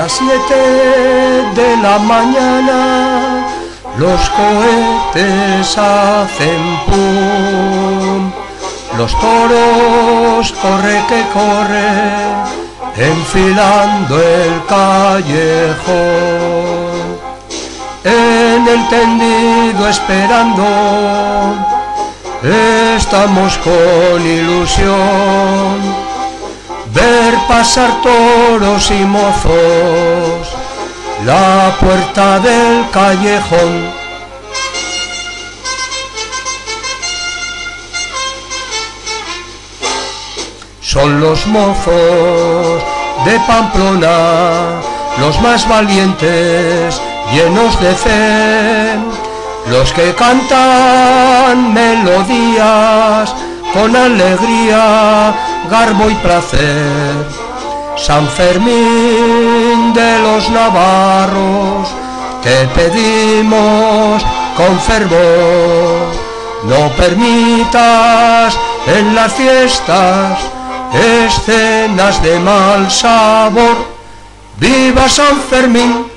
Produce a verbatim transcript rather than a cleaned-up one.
las siete de la mañana los cohetes hacen pum, los toros corre que corre, enfilando el callejón. En el tendido esperando, estamos con ilusión, ver pasar toros y mozos la puerta del callejón. Son los mozos de Pamplona, los más valientes, llenos de fe, los que cantan melodías con alegría, garbo y placer. San Fermín de los navarros, te pedimos con fervor, no permitas en las fiestas escenas de mal sabor. ¡Viva San Fermín!